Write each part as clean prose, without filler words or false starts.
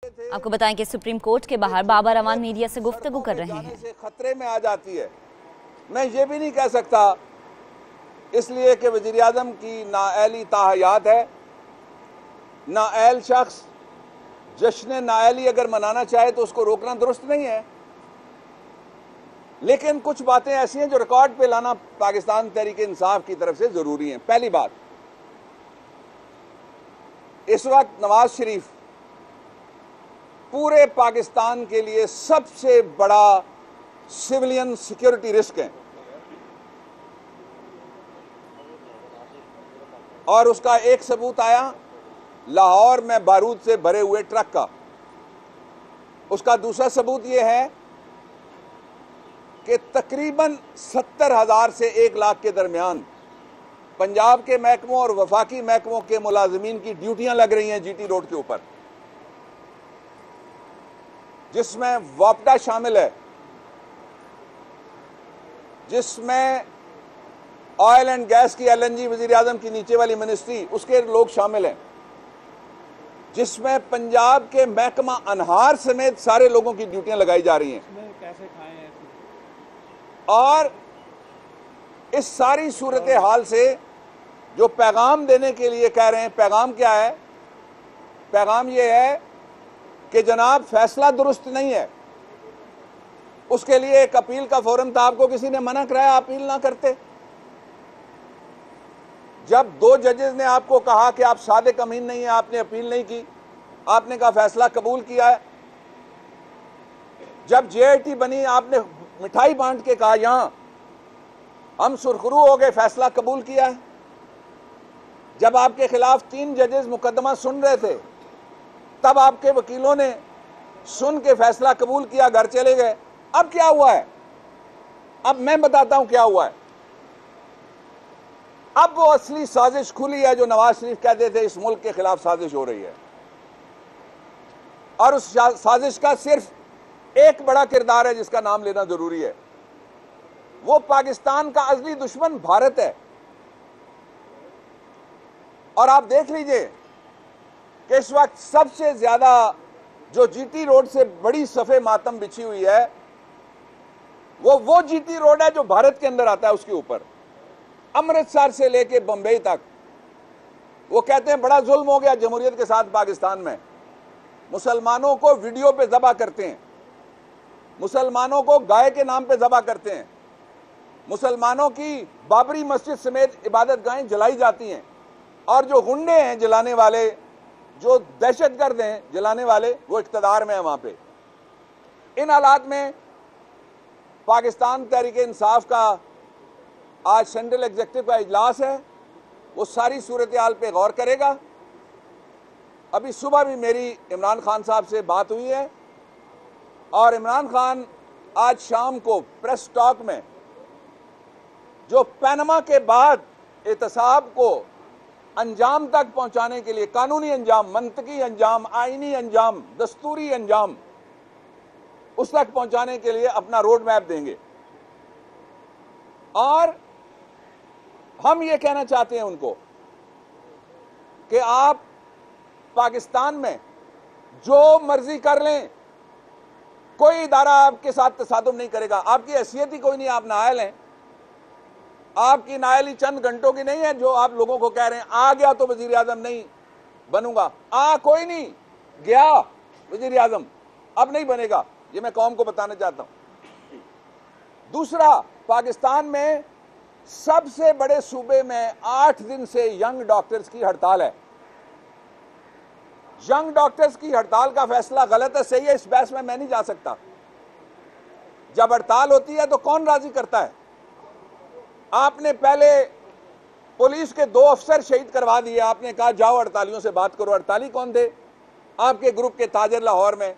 आपको बताएं कि सुप्रीम कोर्ट के बाहर बाबर अमान मीडिया से गुफ्तगू कर रहे हैं। से खतरे में आ जाती है। मैं ये भी नहीं कह सकता इसलिए कि वज़ीर आज़म की नाअहली ताहयात है। नाअहल शख्स जश्न नाअहली अगर मनाना चाहे तो उसको रोकना दुरुस्त नहीं है, लेकिन कुछ बातें ऐसी हैं जो रिकॉर्ड पे लाना पाकिस्तान तहरीक इंसाफ की तरफ से जरूरी है। पहली बात, इस वक्त नवाज शरीफ पूरे पाकिस्तान के लिए सबसे बड़ा सिविलियन सिक्योरिटी रिस्क है और उसका एक सबूत आया लाहौर में बारूद से भरे हुए ट्रक का। उसका दूसरा सबूत यह है कि तकरीबन 70,000 से 1 लाख के दरमियान पंजाब के महकमों और वफाकी महकमों के मुलाजिमीन की ड्यूटियां लग रही हैं जीटी रोड के ऊपर, जिसमें वापडा शामिल है, जिसमें ऑयल एंड गैस की एलएनजी वजीर आजम की नीचे वाली मिनिस्ट्री उसके लोग शामिल हैं, जिसमें पंजाब के महकमा अनहार समेत सारे लोगों की ड्यूटियां लगाई जा रही हैं। कैसे खाएं हैं? और इस सारी सूरत हाल से जो पैगाम देने के लिए कह रहे हैं, पैगाम क्या है? पैगाम यह है कि जनाब फैसला दुरुस्त नहीं है, उसके लिए एक अपील का फोरम था, आपको किसी ने मना कराया अपील ना करते? जब 2 जजेस ने आपको कहा कि आप सादिक अमीन नहीं है, आपने अपील नहीं की, आपने कहा फैसला कबूल किया है। जब जेआईटी बनी आपने मिठाई बांट के कहा यहां हम सुरखरू हो गए, फैसला कबूल किया है। जब आपके खिलाफ 3 जजेस मुकदमा सुन रहे थे तब आपके वकीलों ने सुन के फैसला कबूल किया, घर चले गए। अब क्या हुआ है? अब मैं बताता हूं क्या हुआ है। अब वो असली साजिश खुली है जो नवाज शरीफ कहते थे इस मुल्क के खिलाफ साजिश हो रही है, और उस साजिश का सिर्फ एक बड़ा किरदार है जिसका नाम लेना जरूरी है। वो पाकिस्तान का असली दुश्मन भारत है। और आप देख लीजिए कि इस वक्त सबसे ज्यादा जो जीटी रोड से बड़ी सफे मातम बिछी हुई है वो जीटी रोड है जो भारत के अंदर आता है। उसके ऊपर अमृतसर से लेके बंबई तक वो कहते हैं बड़ा जुल्म हो गया जमहूरियत के साथ पाकिस्तान में। मुसलमानों को वीडियो पे ज़बह करते हैं, मुसलमानों को गाय के नाम पे ज़बह करते हैं, मुसलमानों की बाबरी मस्जिद समेत इबादत गाहें जलाई जाती हैं, और जो गुंडे हैं जलाने वाले, जो दहशतगर्द हैं जलाने वाले, वो इख्तिदार में है वहां पे। इन हालात में पाकिस्तान तहरीक इंसाफ का आज सेंट्रल एग्जीक्यूटिव का इजलास है, वो सारी सूरत हाल पे गौर करेगा। अभी सुबह भी मेरी इमरान खान साहब से बात हुई है और इमरान खान आज शाम को प्रेस टॉक में जो पनामा के बाद एहतसाब को अंजाम तक पहुंचाने के लिए, कानूनी अंजाम, मंतकी अंजाम, आईनी अंजाम, दस्तूरी अंजाम, उस तक पहुंचाने के लिए अपना रोड मैप देंगे। और हम ये कहना चाहते हैं उनको कि आप पाकिस्तान में जो मर्जी कर लें, कोई इदारा आपके साथ तसादुम नहीं करेगा। आपकी हैसियत ही कोई नहीं, आप नाअहल हैं। आपकी नाअहली चंद घंटों की नहीं है जो आप लोगों को कह रहे हैं आ गया तो वजीर आजम नहीं बनूंगा। कोई नहीं गया वजीर आजम, अब नहीं बनेगा। ये मैं कौम को बताना चाहता हूं। दूसरा, पाकिस्तान में सबसे बड़े सूबे में 8 दिन से यंग डॉक्टर्स की हड़ताल है। यंग डॉक्टर्स की हड़ताल का फैसला गलत है, सही है, इस बहस में मैं नहीं जा सकता। जब हड़ताल होती है तो कौन राजी करता है? आपने पहले पुलिस के 2 अफसर शहीद करवा दिए, आपने कहा जाओ हड़तालियों से बात करो। हड़ताली कौन थे? आपके ग्रुप के ताजर लाहौर में।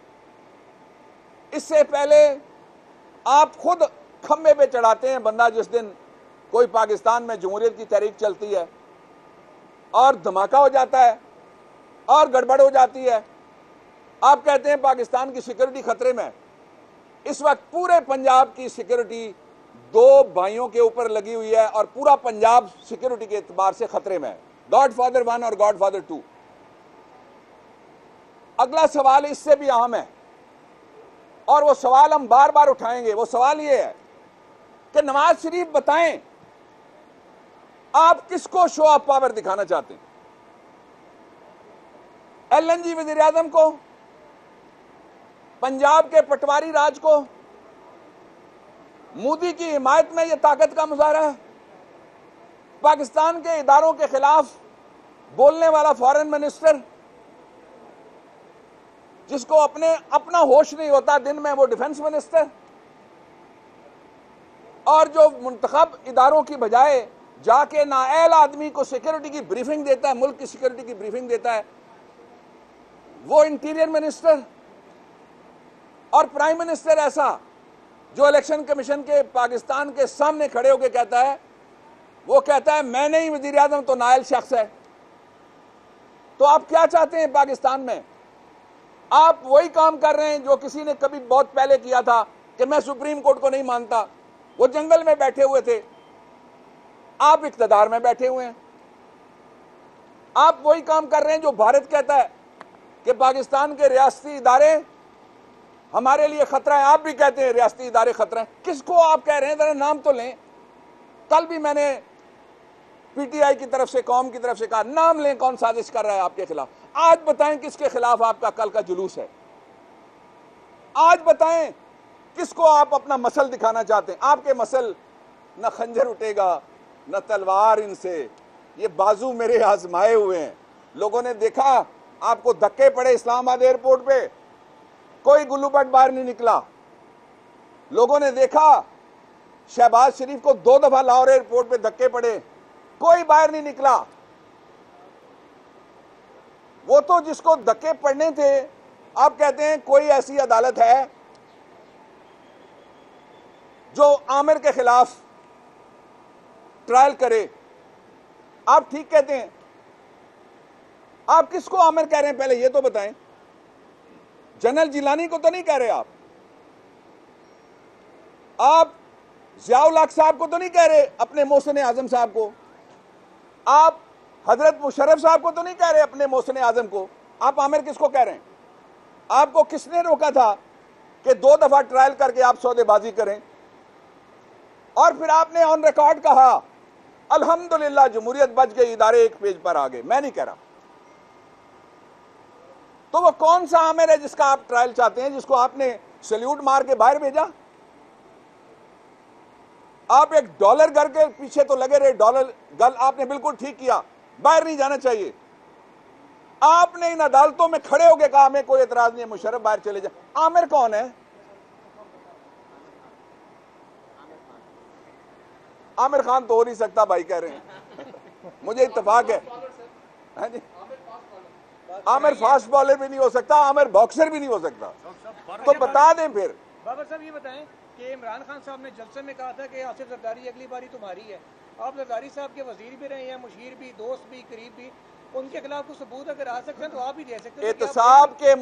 इससे पहले आप खुद खंबे पे चढ़ाते हैं बंदा जिस दिन कोई पाकिस्तान में जमहूरियत की तहरीक चलती है, और धमाका हो जाता है और गड़बड़ हो जाती है। आप कहते हैं पाकिस्तान की सिक्योरिटी खतरे में। इस वक्त पूरे पंजाब की सिक्योरिटी 2 भाइयों के ऊपर लगी हुई है और पूरा पंजाब सिक्योरिटी के एतबार से खतरे में है, गॉडफादर 1 और गॉडफादर 2। अगला सवाल इससे भी अहम है और वो सवाल हम बार बार उठाएंगे। वो सवाल ये है कि नवाज शरीफ बताएं आप किसको शो ऑफ पावर दिखाना चाहते हैं? एलएनजी वजीर आजम को, पंजाब के पटवारी राज को, मोदी की हिमायत में यह ताकत का मुजाहरा है, पाकिस्तान के इदारों के खिलाफ बोलने वाला फॉरेन मिनिस्टर जिसको अपना होश नहीं होता, दिन में वो डिफेंस मिनिस्टर, और जो मुंतखब इदारों की बजाय जाके नाअहल आदमी को सिक्योरिटी की ब्रीफिंग देता है, मुल्क की सिक्योरिटी की ब्रीफिंग देता है, वो इंटीरियर मिनिस्टर, और प्राइम मिनिस्टर ऐसा जो इलेक्शन कमीशन के पाकिस्तान के सामने खड़े होकर कहता है, वो कहता है मैं नहीं वजीर आजम तो नाअहल शख्स है। तो आप क्या चाहते हैं पाकिस्तान में? आप वही काम कर रहे हैं जो किसी ने कभी बहुत पहले किया था कि मैं सुप्रीम कोर्ट को नहीं मानता। वो जंगल में बैठे हुए थे, आप इख्तिदार में बैठे हुए हैं। आप वही काम कर रहे हैं जो भारत कहता है कि पाकिस्तान के रियासती इदारे हमारे लिए खतरा है। आप भी कहते हैं रियासती इदारे खतरा है। किसको आप कह रहे हैं? जरा नाम तो लें। कल भी मैंने पीटीआई की तरफ से, कौम की तरफ से कहा नाम लें कौन साजिश कर रहा है आपके खिलाफ। आज बताएं किसके खिलाफ आपका कल का जुलूस है। आज बताएं किसको आप अपना मसल दिखाना चाहते हैं। आपके मसल न खंजर उठेगा न तलवार इनसे, ये बाजू मेरे आजमाए हुए हैं। लोगों ने देखा आपको धक्के पड़े इस्लामाबाद एयरपोर्ट पे, कोई गुल्लू भट्ट बाहर नहीं निकला। लोगों ने देखा शहबाज शरीफ को 2 दफा लाहौर एयरपोर्ट पे धक्के पड़े, कोई बाहर नहीं निकला। वो तो जिसको धक्के पड़ने थे, आप कहते हैं कोई ऐसी अदालत है जो आमिर के खिलाफ ट्रायल करे। आप ठीक कहते हैं। आप किसको आमिर कह रहे हैं पहले ये तो बताएं। जनरल जिलानी को तो नहीं कह रहे आप ज़ियाउल हक साहब को तो नहीं कह रहे, अपने मोहसिन आजम साहब को। आप हजरत मुशर्रफ साहब को तो नहीं कह रहे, अपने मोहसिन आजम को। आप आमिर किसको कह रहे हैं? आपको किसने रोका था कि 2 दफा ट्रायल करके आप सौदेबाजी करें? और फिर आपने ऑन रिकॉर्ड कहा अल्हम्दुलिल्लाह जमहूरियत बच गई, इदारे एक पेज पर आ गए। मैं नहीं कह रहा। तो वो कौन सा आमिर है जिसका आप ट्रायल चाहते हैं, जिसको आपने सल्यूट मार के बाहर भेजा? आप एक डॉलर घर के पीछे तो लगे रहे। डॉलर गल आपने बिल्कुल ठीक किया, बाहर नहीं जाना चाहिए। आपने इन अदालतों में खड़े होकर कहा हमें कोई एतराज नहीं है, मुशर्रफ बाहर चले जाए। आमिर कौन है? आमिर खान तो हो नहीं सकता भाई कह रहे हैं। मुझे इत्तेफाक है। आमिर फास्ट बॉलर भी नहीं हो सकता, आमिर बॉक्सर भी नहीं हो सकता। तो बता दें फिर। बाबर साहब ये बताएं कि इमरान खान साहब ने जलसे में कहा था कि आसिफ जरदारी अगली बारी तुम्हारी है। आप जरदारी साहब के वजीर भी रहे हैं, मुशीर भी, दोस्त भी, करीब भी। उनके खिलाफ कुछ सबूत अगर आ सकते हैं तो आप भी दे सकते हैं। एहतसाब के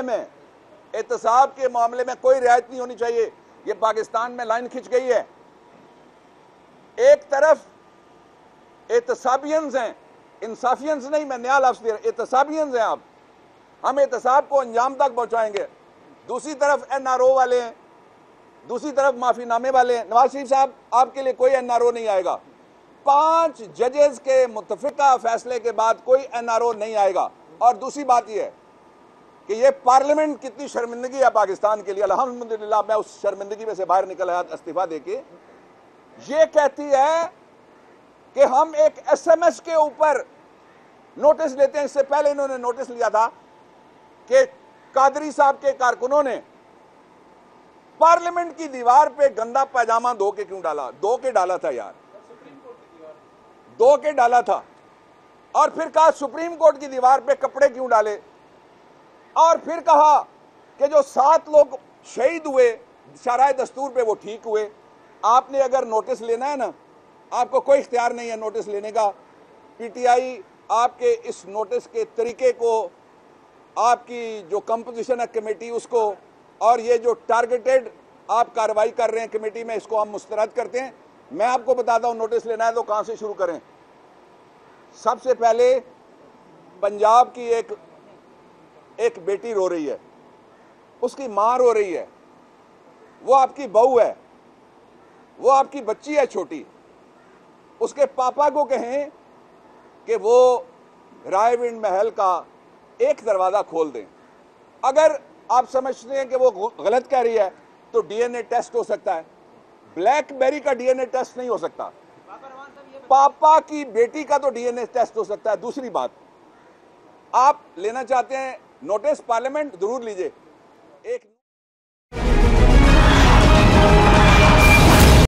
मामले में कोई रियायत नहीं होनी चाहिए। ये पाकिस्तान में लाइन खिंच गई है। एक तरफ एहतसाबियंस हैं, इंसाफियंस नहीं, मैं नया लफ्ज दे रहा हूं, एहतसाबियंस हैं। आप हम एहतसाब को अंजाम तक पहुंचाएंगे। दूसरी तरफ एनआरओ वाले हैं, दूसरी तरफ माफीनामे वाले हैं। नवाज शरीफ साहब आपके लिए कोई एनआरओ नहीं आएगा। 5 जजेस के मुत्तफिका फैसले के बाद कोई एनआरओ नहीं आएगा। और दूसरी बात यह है कि ये पार्लियामेंट कितनी शर्मिंदगी है पाकिस्तान के लिए। अल्हम्दुलिल्लाह मैं उस शर्मिंदगी में से बाहर निकल आया इस्तीफा देके। ये कहती है कि हम एक एसएमएस के ऊपर नोटिस लेते हैं। इससे पहले इन्होंने नोटिस लिया था कि कादरी साहब के कारकुनों ने पार्लियामेंट की दीवार पे गंदा पैजामा धो के क्यों डाला? धो के डाला था यार, धो के डाला था। और फिर कहा सुप्रीम कोर्ट की दीवार पे कपड़े क्यों डाले? और फिर कहा कि जो 7 लोग शहीद हुए शराय दस्तूर पे वो ठीक हुए। आपने अगर नोटिस लेना है ना, आपको कोई इख्तियार नहीं है नोटिस लेने का। पीटीआई आपके इस नोटिस के तरीके को, आपकी जो कंपोजिशन है कमेटी उसको, और ये जो टारगेटेड आप कार्रवाई कर रहे हैं कमेटी में, इसको हम मुस्तरद करते हैं। मैं आपको बताता हूं नोटिस लेना है तो कहां से शुरू करें। सबसे पहले पंजाब की एक बेटी रो रही है, उसकी मां रो रही है, वो आपकी बहू है, वो आपकी बच्ची है छोटी, उसके पापा को कहें कि वो रायविंड महल का एक दरवाजा खोल दें। अगर आप समझते हैं कि वो गलत कह रही है तो डीएनए टेस्ट हो सकता है, ब्लैकबेरी का डीएनए टेस्ट नहीं हो सकता, पापा की बेटी का तो डीएनए टेस्ट हो सकता है। दूसरी बात, आप लेना चाहते हैं नोटिस, पार्लियामेंट जरूर लीजिए। एक